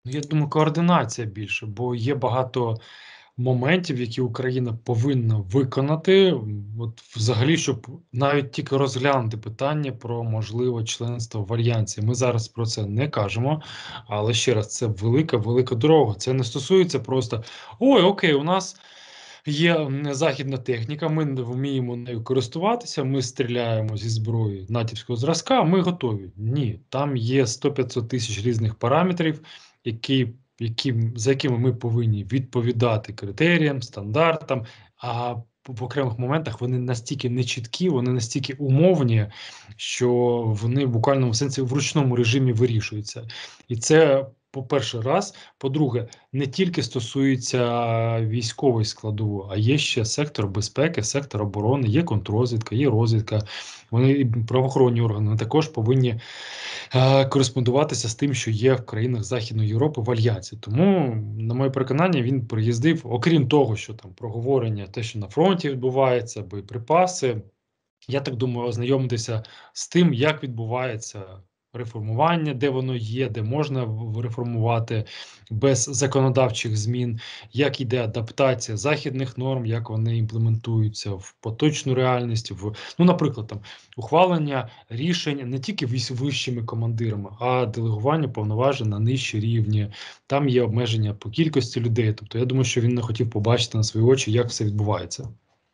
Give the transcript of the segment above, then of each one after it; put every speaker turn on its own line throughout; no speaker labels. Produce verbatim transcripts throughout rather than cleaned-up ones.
Ну, я думаю, координація більше, бо є багато моментів, які Україна повинна виконати, от взагалі, щоб навіть тільки розглянути питання про можливе членство в Альянсі. Ми зараз про це не кажемо, але ще раз, це велика, велика дорога. Це не стосується просто ой, окей, у нас є м, західна техніка, ми не вміємо нею користуватися, ми стріляємо зі зброї натівського зразка, ми готові. Ні, там є сто п'ятсот тисяч різних параметрів, які які, за якими ми повинні відповідати критеріям, стандартам, а в окремих моментах вони настільки нечіткі, вони настільки умовні, що вони в буквальному сенсі в ручному режимі вирішуються. І це, по-перше, раз. По-друге, не тільки стосується військової складової, а є ще сектор безпеки, сектор оборони, є контррозвідка, є розвідка. Вони правоохоронні органи також повинні е, кореспондуватися з тим, що є в країнах Західної Європи в Альянсі. Тому, на моє переконання, він приїздив, окрім того, що там проговорення, те, що на фронті відбувається, боєприпаси. Я так думаю, ознайомитися з тим, як відбувається реформування, де воно є, де можна реформувати без законодавчих змін, як йде адаптація західних норм, як вони імплементуються в поточну реальність, в ну, наприклад, там ухвалення рішень не тільки вищими командирами, а делегування повноважень на нижчі рівні. Там є обмеження по кількості людей. Тобто, я думаю, що він не хотів побачити на свої очі, як все відбувається.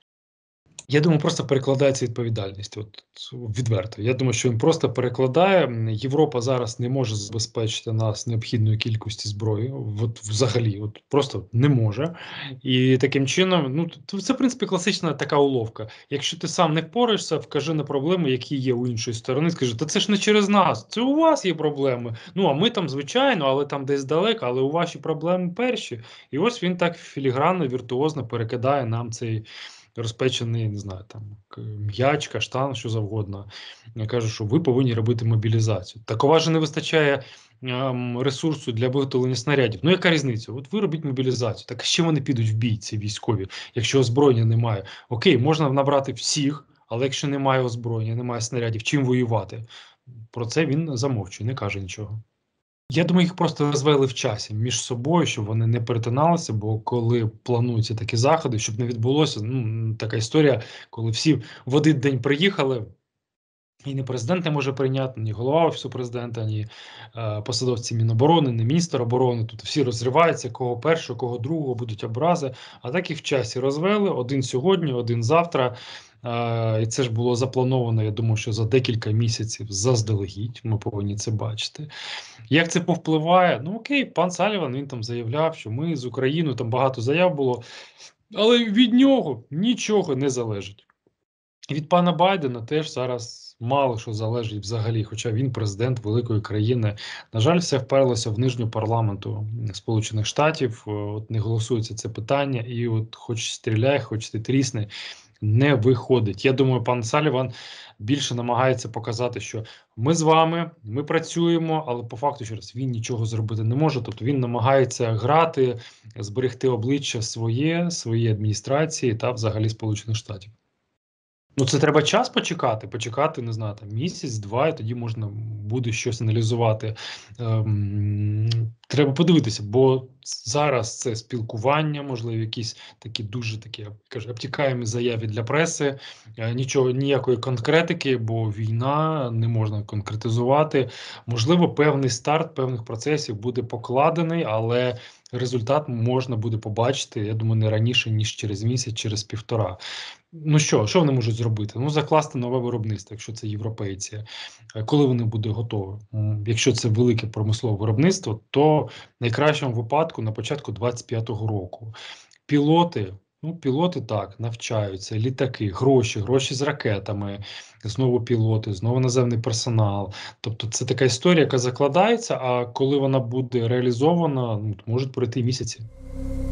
Я думаю, просто перекладається відповідальність. От відверто. Я думаю, що він просто перекладає. Європа зараз не може забезпечити нас необхідною кількістю зброї. От взагалі, от просто не може. І таким чином, ну це в принципі класична така уловка. Якщо ти сам не впораєшся, вкажи на проблеми, які є у іншої сторони. Скажи, та це ж не через нас, це у вас є проблеми. Ну а ми там, звичайно, але там десь далеко, але у ваші проблеми перші. І ось він так філігранно, віртуозно перекидає нам цей розпечений, не знаю, там м'яч, каштан, що завгодно. Я кажу, що ви повинні робити мобілізацію. Так у вас же не вистачає ем, ресурсу для виготовлення снарядів. Ну яка різниця? От ви робіть мобілізацію. Так ще вони підуть в бій, ці військові, якщо озброєння немає. Окей, можна набрати всіх, але якщо немає озброєння, немає снарядів, чим воювати? Про це він замовчує, не каже нічого. Я думаю, їх просто розвели в часі між собою, щоб вони не перетиналися, бо коли плануються такі заходи, щоб не відбулося, ну, така історія, коли всі в один день приїхали, і ні президент не може прийняти, ні голова Офісу Президента, ні е, посадовці Міноборони, ні міністр оборони. Тут всі розриваються, кого першого, кого другого, будуть образи. А так і в часі розвели, один сьогодні, один завтра. Е, і це ж було заплановано, я думаю, що за декілька місяців заздалегідь, ми повинні це бачити. Як це повпливає? Ну окей, пан Саліван, він там заявляв, що ми з Україною, там багато заяв було, але від нього нічого не залежить. Від пана Байдена теж зараз мало що залежить взагалі, хоча він президент великої країни. На жаль, все вперлося в нижню парламенту Сполучених Штатів, от не голосується це питання, і от хоч стріляй, хоч ти трісни, не виходить. Я думаю, пан Саліван більше намагається показати, що ми з вами, ми працюємо, але по факту, ще раз, він нічого зробити не може. Тобто він намагається грати, зберегти обличчя своє, своєї адміністрації та взагалі Сполучених Штатів. Ну, це треба час почекати, почекати, не знаю, там місяць-два, і тоді можна буде щось аналізувати. Ем, треба подивитися, бо зараз це спілкування, можливо, якісь такі дуже такі, кажу, обтікаємі заяви для преси, е, нічого, ніякої конкретики, бо війна не можна конкретизувати. Можливо, певний старт певних процесів буде покладений, але результат можна буде побачити, я думаю, не раніше, ніж через місяць, через півтора. Ну що, що вони можуть зробити? Ну, закласти нове виробництво, якщо це європейці. Коли вони будуть готові? Якщо це велике промислове виробництво, то в найкращому випадку на початку двадцять п'ятого року. Пілоти, ну, пілоти так, навчаються, літаки, гроші, гроші з ракетами, знову пілоти, знову наземний персонал. Тобто це така історія, яка закладається, а коли вона буде реалізована, ну, можуть пройти місяці.